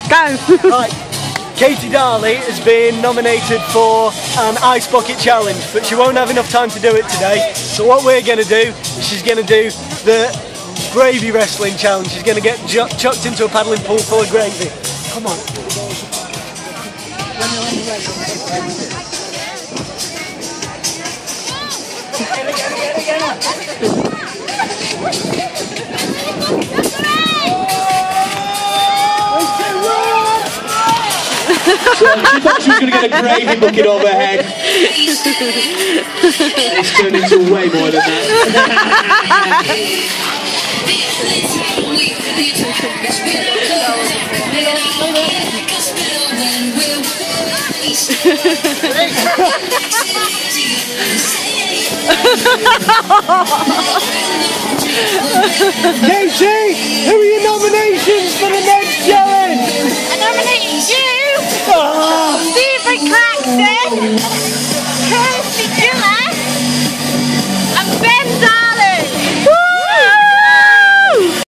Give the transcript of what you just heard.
Go! Right, Katie Darley has been nominated for an Ice Bucket Challenge, but she won't have enough time to do it today. So what we're going to do is she's going to do the Gravy Wrestling Challenge. She's going to get chucked into a paddling pool full of gravy. Come on. So she thought she was going to get a gravy bucket over her head. It's turned into way more than that. Katie, who are your nominations for the next challenge?